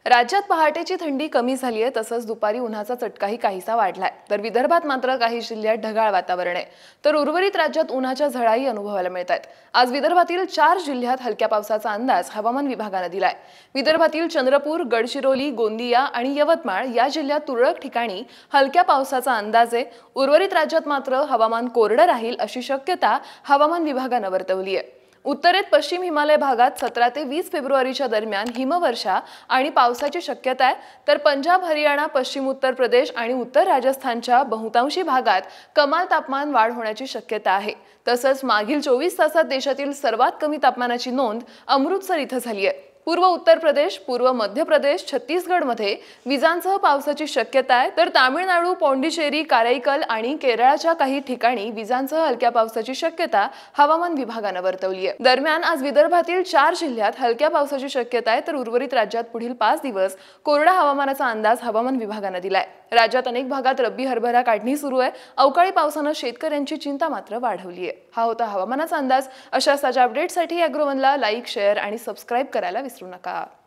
राज्यात पहाटेची थंडी कमी झाली आहे, तसंच दुपारी उन्हाचा चटकाही काहीसा वाढलाय। तर विदर्भात मात्र काही जिल्ह्यात ढगाळ वातावरण आहे, तर उर्वरित राज्यात उन्हाच्या झळाही अनुभवायला मिळतात। आज विदर्भातील 4 जिल्ह्यात हलक्या पावसाचा अंदाज हवामान विभागाने दिलाय। विदर्भातील चंद्रपूर, गडचिरोली, गोंदिया आणि यवतमाळ या जिल्ह्यात तुरळक ठिकाणी हलक्या पावसाचा अंदाज आहे। उर्वरित राज्यात मात्र हवामान कोरडं राहील अशी शक्यता हवामान विभागाने वर्तवली आहे। उत्तरेत पश्चिम हिमालय भागात 17 ते 20 फेब्रुवारीच्या दरम्यान हिमवर्षा आणि पावसाची शक्यता आहे, तर पंजाब, हरियाणा, पश्चिम उत्तर प्रदेश आणि उत्तर राजस्थानच्या बहुतांशी भागात कमाल तापमान वाढ होण्याची शक्यता आहे। तसंच मागील 24 तासात देशातील सर्वात कमी तापमानाची नोंद अमृतसर इथं झाली आहे। पूर्व उत्तर प्रदेश, पूर्व मध्य प्रदेश, छत्तीसगडमध्ये विजांसह पावसाची शक्यता आहे, तर तामिळनाडू, पॉंडिचेरी, काराईकल आणि केरळच्या काही ठिकाणी विजांसह हलक्या पावसाची शक्यता हवामान विभागाने वर्तवली आहे। दरम्यान आज विदर्भातील 4 जिल्ह्यात हलक्या पावसाची शक्यता आहे, तर उर्वरित राज्यात पुढील 5 दिवस कोरडा हवामानाचा अंदाज हवामान विभागाने दिलाय। राज्यात अनेक भागात रब्बी हरभरा काढणी सुरू आहे। अवकाळी पावसाने शेतकऱ्यांची चिंता मात्र वाढवली आहे। हा होता हवामानाचा अंदाज। अशा ताज्या अपडेट्ससाठी अॅग्रोवनला लाईक, शेअर आणि सबस्क्राईब करायला विसरू नका।